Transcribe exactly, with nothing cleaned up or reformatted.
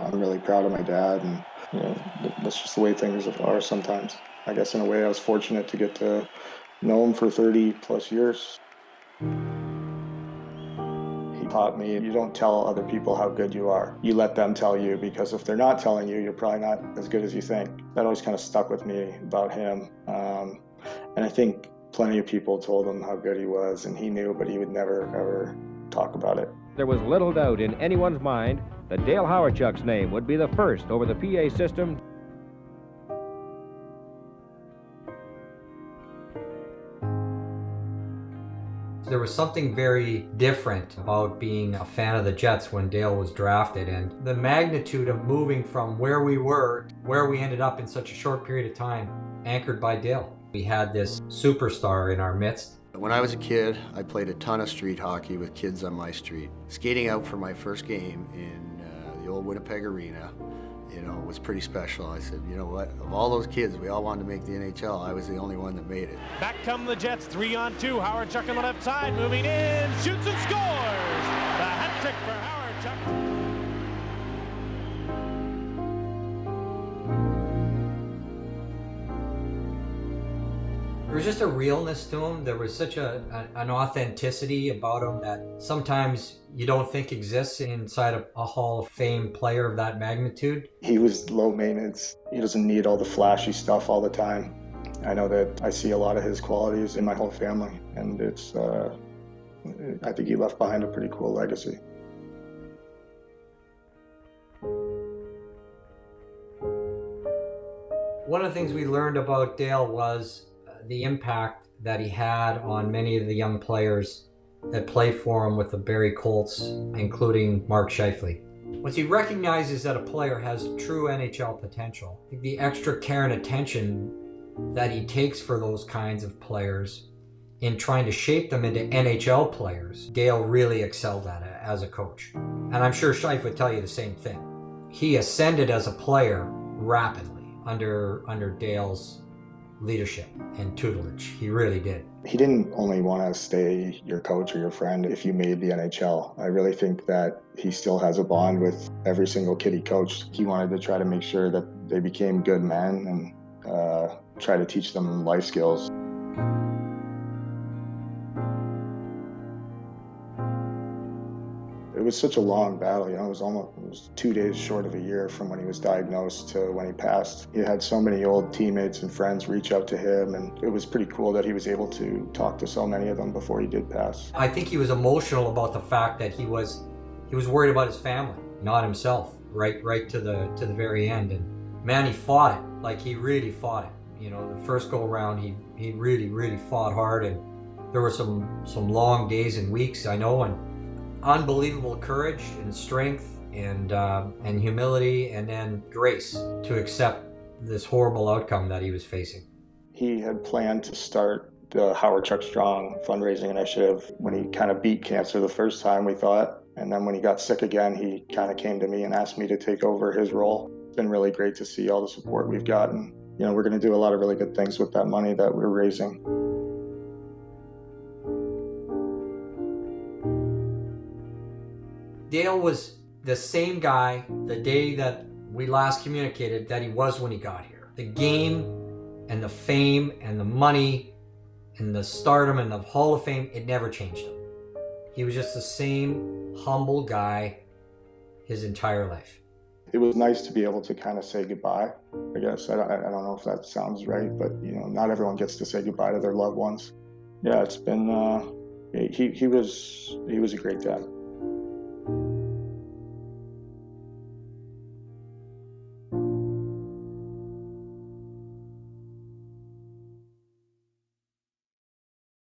I'm really proud of my dad, and you know, that's just the way things are sometimes. I guess in a way I was fortunate to get to know him for thirty plus years. He taught me you don't tell other people how good you are. You let them tell you, because if they're not telling you, you're probably not as good as you think. That always kind of stuck with me about him. Um, and I think plenty of people told him how good he was, and he knew, but he would never, ever talk about it. There was little doubt in anyone's mind that Dale Hawerchuk's name would be the first over the P A system. There was something very different about being a fan of the Jets when Dale was drafted, and the magnitude of moving from where we were, where we ended up in such a short period of time, anchored by Dale. We had this superstar in our midst. When I was a kid, I played a ton of street hockey with kids on my street. Skating out for my first game in uh, the old Winnipeg Arena, you know, was pretty special. I said, you know what, of all those kids, we all wanted to make the N H L. I was the only one that made it. Back come the Jets, three on two. Hawerchuk on the left side, moving in, shoots and scores! The hat trick for Hawerchuk. There was just a realness to him. There was such a, a an authenticity about him that sometimes you don't think exists inside of a Hall of Fame player of that magnitude. He was low maintenance. He doesn't need all the flashy stuff all the time. I know that I see a lot of his qualities in my whole family, and it's, uh, I think he left behind a pretty cool legacy. One of the things we learned about Dale was the impact that he had on many of the young players that played for him with the Barrie Colts, including Mark Scheifele. Once he recognizes that a player has true N H L potential, I think the extra care and attention that he takes for those kinds of players in trying to shape them into N H L players, Dale really excelled at it as a coach. And I'm sure Scheif would tell you the same thing. He ascended as a player rapidly under, under Dale's leadership and tutelage. He really did. He didn't only want to stay your coach or your friend if you made the N H L. I really think that he still has a bond with every single kid he coached. He wanted to try to make sure that they became good men and uh, try to teach them life skills. It was such a long battle, you know, it was almost it was two days short of a year from when he was diagnosed to when he passed. He had so many old teammates and friends reach out to him, and it was pretty cool that he was able to talk to so many of them before he did pass. I think he was emotional about the fact that he was he was worried about his family, not himself, right right to the to the very end. And man, he fought it. Like, he really fought it. You know, the first go around, he he really, really fought hard, and there were some some long days and weeks, I know, and unbelievable courage and strength and uh, and humility, and then grace to accept this horrible outcome that he was facing. He had planned to start the Hawerchuk Strong fundraising initiative when he kind of beat cancer the first time, we thought. And then when he got sick again, he kind of came to me and asked me to take over his role. It's been really great to see all the support we've gotten. You know, we're going to do a lot of really good things with that money that we're raising. Dale was the same guy the day that we last communicated that he was when he got here. The game and the fame and the money and the stardom and the Hall of Fame, it never changed him. He was just the same humble guy his entire life. It was nice to be able to kind of say goodbye, I guess. I, I don't know if that sounds right, but you know, not everyone gets to say goodbye to their loved ones. Yeah, it's been, uh, he, he was, he was a great dad.